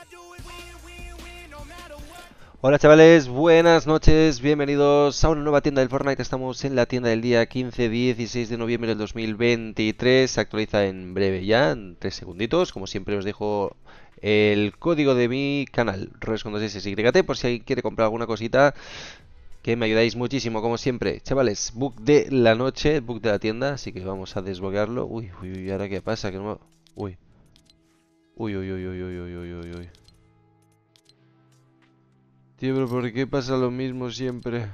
Hola chavales, buenas noches, bienvenidos a una nueva tienda del Fortnite. Estamos en la tienda del día 15-16 de noviembre del 2023. Se actualiza en breve ya, en 3 segunditos. Como siempre os dejo el código de mi canal, RES2SYT, por si alguien quiere comprar alguna cosita, que me ayudáis muchísimo, como siempre. Chavales, bug de la noche, bug de la tienda, así que vamos a desbloquearlo. Uy, uy, uy, ¿ahora qué pasa? Que no me... Uy, uy, uy, uy, uy, uy, uy, uy, uy, uy. Tío, pero ¿por qué pasa lo mismo siempre?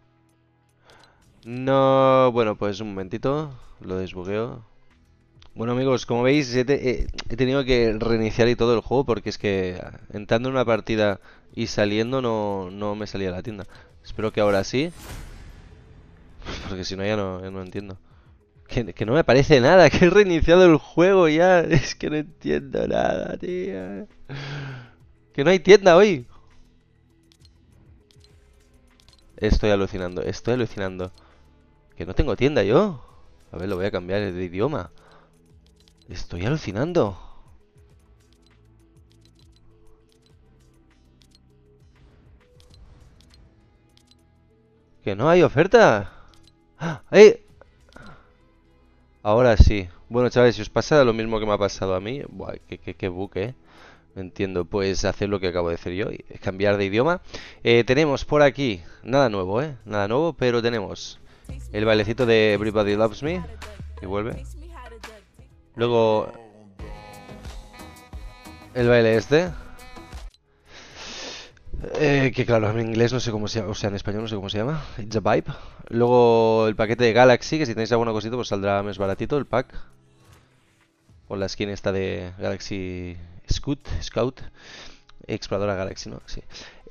No, bueno, pues un momentito, lo desbugueo. Bueno amigos, como veis he tenido que reiniciar y todo el juego porque es que entrando en una partida y saliendo no me salía la tienda. Espero que ahora sí, porque si no ya no entiendo. Que no me parece nada, que he reiniciado el juego ya, es que no entiendo nada, tío. Que no hay tienda hoy. Estoy alucinando, estoy alucinando. Que no tengo tienda yo. A ver, lo voy a cambiar de idioma. Estoy alucinando. Que no hay oferta. ¡Ah! ¡Eh! Ahora sí. Bueno, chavales, si os pasa lo mismo que me ha pasado a mí, buah, qué bug, ¿eh? No entiendo, pues hacer lo que acabo de hacer yo, y cambiar de idioma. Tenemos por aquí, nada nuevo, ¿eh? Nada nuevo, pero tenemos el bailecito de Everybody Loves Me, que vuelve. Luego, el baile este. Que claro, en inglés no sé cómo se llama, o sea, en español no sé cómo se llama. It's a Vibe. Luego el paquete de Galaxy, que si tenéis alguna cosita pues saldrá más baratito el pack. Con la skin esta de Galaxy Scout. Exploradora Galaxy, ¿no? Sí.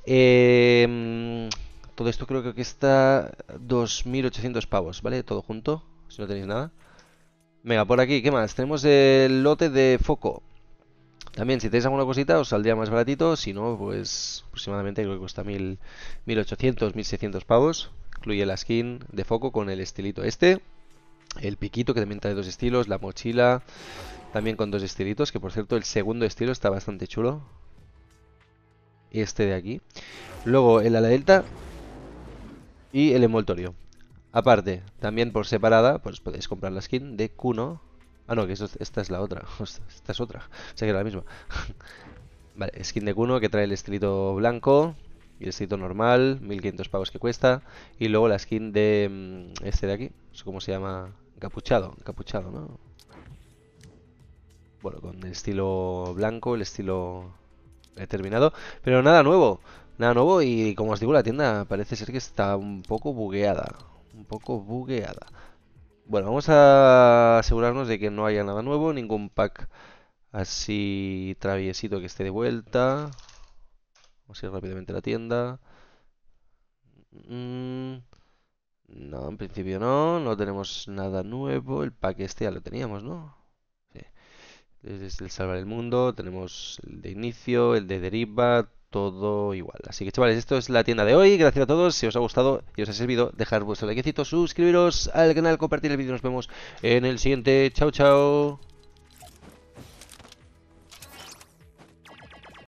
Todo esto creo que está 2.800 pavos, ¿vale? Todo junto, si no tenéis nada. Venga, por aquí, ¿qué más? Tenemos el lote de foco. También, si tenéis alguna cosita, os saldría más baratito. Si no, pues aproximadamente creo que cuesta 1.800, 1.600 pavos. Incluye la skin de foco con el estilito este. El piquito, que también trae dos estilos. La mochila, también con dos estilitos. Que por cierto, el segundo estilo está bastante chulo. Este de aquí. Luego el ala delta y el envoltorio. Aparte, también por separada, pues podéis comprar la skin de Kuno. Ah, no, que esta es la otra. Esta es otra. O sea que era la misma. Vale, skin de Kuno que trae el estilito blanco y el estilito normal, 1.500 pavos que cuesta. Y luego la skin de este de aquí, no sé cómo se llama, encapuchado, ¿no? Bueno, con el estilo blanco, el estilo terminado. Pero nada nuevo y como os digo, la tienda parece ser que está un poco bugueada. Un poco bugueada. Bueno, vamos a asegurarnos de que no haya nada nuevo, ningún pack así traviesito que esté de vuelta. Vamos a ir rápidamente a la tienda. Mm, no, en principio no tenemos nada nuevo. El pack este ya lo teníamos, ¿no? Sí. Desde el Salvar el Mundo, tenemos el de inicio, el de deriva, todo igual. Así que chavales, esto es la tienda de hoy. Gracias a todos. Si os ha gustado y os ha servido, dejar vuestro likecito, suscribiros al canal, compartir el vídeo. Nos vemos en el siguiente. Chao, chao.